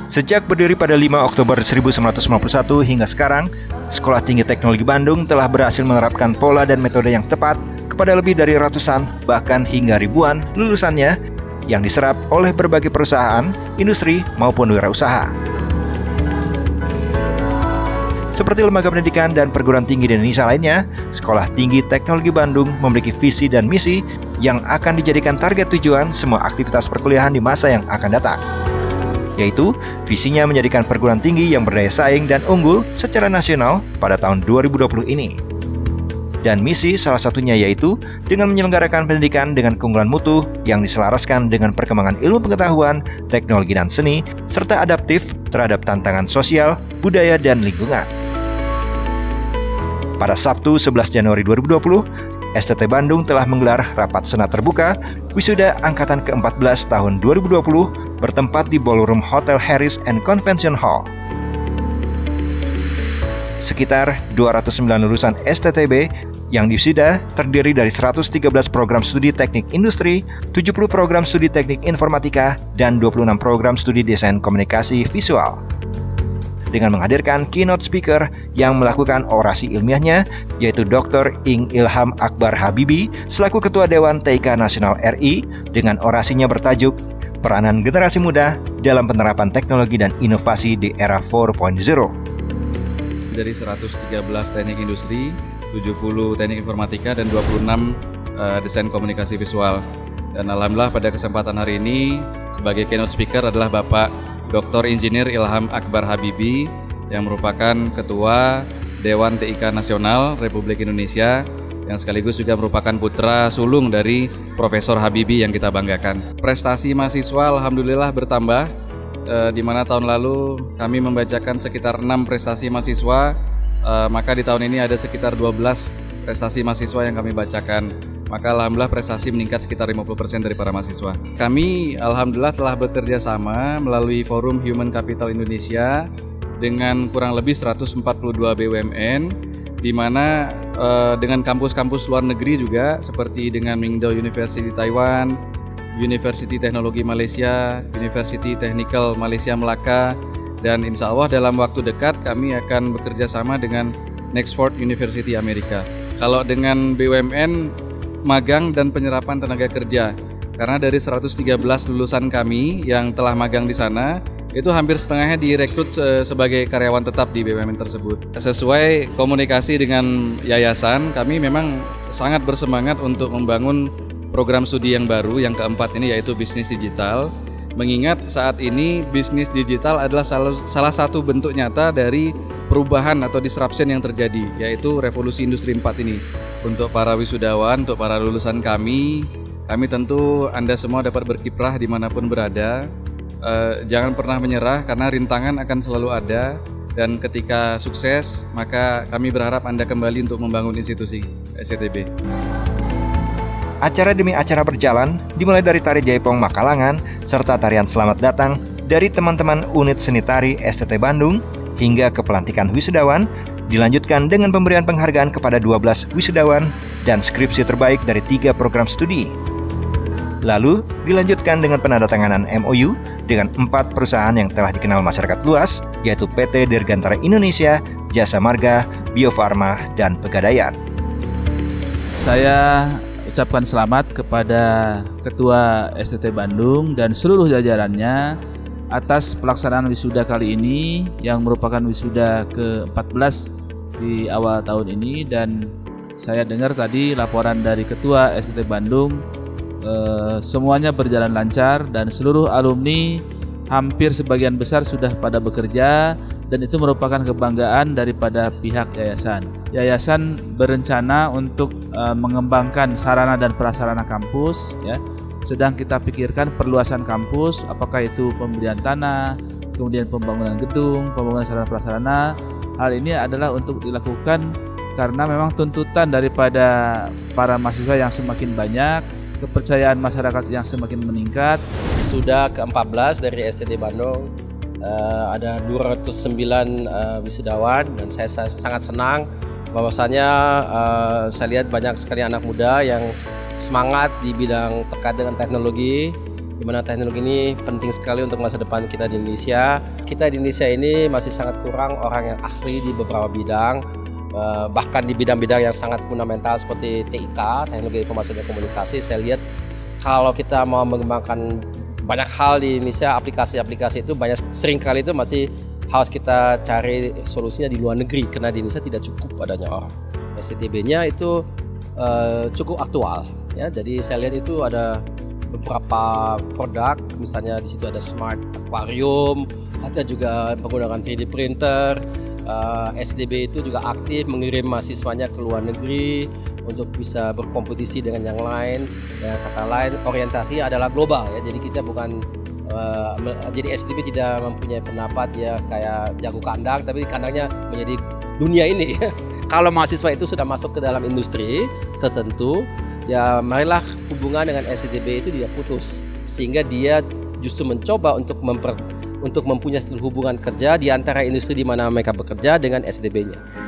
Sejak berdiri pada 5 Oktober 1991 hingga sekarang, Sekolah Tinggi Teknologi Bandung telah berhasil menerapkan pola dan metode yang tepat kepada lebih dari ratusan, bahkan hingga ribuan lulusannya yang diserap oleh berbagai perusahaan, industri, maupun wirausaha. Seperti lembaga pendidikan dan perguruan tinggi di Indonesia lainnya, Sekolah Tinggi Teknologi Bandung memiliki visi dan misi yang akan dijadikan target tujuan semua aktivitas perkuliahan di masa yang akan datang. Yaitu visinya menjadikan perguruan tinggi yang berdaya saing dan unggul secara nasional pada tahun 2020 ini. Dan misi salah satunya yaitu dengan menyelenggarakan pendidikan dengan keunggulan mutu yang diselaraskan dengan perkembangan ilmu pengetahuan, teknologi dan seni, serta adaptif terhadap tantangan sosial, budaya, dan lingkungan. Pada Sabtu 11 Januari 2020, STT Bandung telah menggelar rapat senat terbuka wisuda angkatan ke-14 tahun 2020 bertempat di Ballroom Hotel Harris and Convention Hall. Sekitar 209 lulusan STTB yang diwisuda terdiri dari 113 program studi teknik industri, 70 program studi teknik informatika, dan 26 program studi desain komunikasi visual. Dengan menghadirkan keynote speaker yang melakukan orasi ilmiahnya, yaitu Dr. Ing Ilham Akbar Habibie selaku Ketua Dewan TIK Nasional RI dengan orasinya bertajuk Peranan Generasi Muda dalam Penerapan Teknologi dan Inovasi di Era 4.0. Dari 113 teknik industri, 70 teknik informatika, dan 26 desain komunikasi visual. Dan alhamdulillah pada kesempatan hari ini sebagai keynote speaker adalah Bapak Dr. Insinyur Ilham Akbar Habibie yang merupakan Ketua Dewan TIK Nasional Republik Indonesia yang sekaligus juga merupakan putra sulung dari Profesor Habibie yang kita banggakan. Prestasi mahasiswa alhamdulillah bertambah, di mana tahun lalu kami membacakan sekitar 6 prestasi mahasiswa, maka di tahun ini ada sekitar 12 prestasi mahasiswa yang kami bacakan. Maka alhamdulillah prestasi meningkat sekitar 50% dari para mahasiswa. Kami alhamdulillah telah bekerja sama melalui Forum Human Capital Indonesia dengan kurang lebih 142 BUMN, di mana dengan kampus-kampus luar negeri juga seperti dengan Mingdao University Taiwan, University Teknologi Malaysia, University Technical Malaysia Melaka, dan insya Allah dalam waktu dekat kami akan bekerja sama dengan Nexford University Amerika. Kalau dengan BUMN, magang dan penyerapan tenaga kerja, karena dari 113 lulusan kami yang telah magang di sana, itu hampir setengahnya direkrut sebagai karyawan tetap di BUMN tersebut. Sesuai komunikasi dengan yayasan, kami memang sangat bersemangat untuk membangun program studi yang baru, yang keempat ini, yaitu bisnis digital. Mengingat saat ini bisnis digital adalah salah satu bentuk nyata dari perubahan atau disruption yang terjadi, yaitu revolusi industri 4 ini. Untuk para wisudawan, untuk para lulusan kami tentu Anda semua dapat berkiprah dimanapun berada. Jangan pernah menyerah karena rintangan akan selalu ada, dan ketika sukses maka kami berharap Anda kembali untuk membangun institusi STTB. Acara demi acara berjalan, dimulai dari tari Jaipong Makalangan, serta tarian Selamat Datang dari teman-teman unit seni tari STT Bandung, hingga ke pelantikan wisudawan, dilanjutkan dengan pemberian penghargaan kepada 12 wisudawan dan skripsi terbaik dari 3 program studi. Lalu dilanjutkan dengan penandatanganan MOU dengan 4 perusahaan yang telah dikenal masyarakat luas, yaitu PT Dirgantara Indonesia, Jasa Marga, Bio Farma, dan Pegadaian. Saya ucapkan selamat kepada Ketua STT Bandung dan seluruh jajarannya atas pelaksanaan wisuda kali ini yang merupakan wisuda ke-14 di awal tahun ini. Dan saya dengar tadi laporan dari Ketua STT Bandung, semuanya berjalan lancar dan seluruh alumni hampir sebagian besar sudah pada bekerja, dan itu merupakan kebanggaan daripada pihak yayasan. Yayasan berencana untuk mengembangkan sarana dan prasarana kampus, ya. Sedang kita pikirkan perluasan kampus, apakah itu pembelian tanah, kemudian pembangunan gedung, pembangunan sarana prasarana. Hal ini adalah untuk dilakukan karena memang tuntutan daripada para mahasiswa yang semakin banyak, kepercayaan masyarakat yang semakin meningkat. Sudah ke-14 dari STT Bandung, ada 209 wisudawan, dan saya sangat senang bahwasanya saya lihat banyak sekali anak muda yang semangat di bidang terkait dengan teknologi, di mana teknologi ini penting sekali untuk masa depan kita di Indonesia. Kita di Indonesia ini masih sangat kurang orang yang ahli di beberapa bidang, bahkan di bidang-bidang yang sangat fundamental seperti TIK, teknologi informasi dan komunikasi. Saya lihat kalau kita mau mengembangkan banyak hal di Indonesia, aplikasi-aplikasi itu seringkali itu masih harus kita cari solusinya di luar negeri, karena di Indonesia tidak cukup adanya orang. STTB-nya itu cukup aktual, ya. Jadi saya lihat itu ada beberapa produk, misalnya di situ ada smart aquarium, ada juga menggunakan 3D printer. SDB itu juga aktif mengirim mahasiswanya ke luar negeri untuk bisa berkompetisi dengan yang lain. Dengan kata lain, orientasi adalah global, ya. Jadi kita bukan jadi SDB tidak mempunyai pendapat ya kayak jago kandang, tapi kandangnya menjadi dunia ini. Kalau mahasiswa itu sudah masuk ke dalam industri tertentu, ya marilah hubungan dengan SDB itu tidak putus, sehingga dia justru mencoba untuk mempunyai hubungan kerja di antara industri di mana mereka bekerja dengan SDB-nya.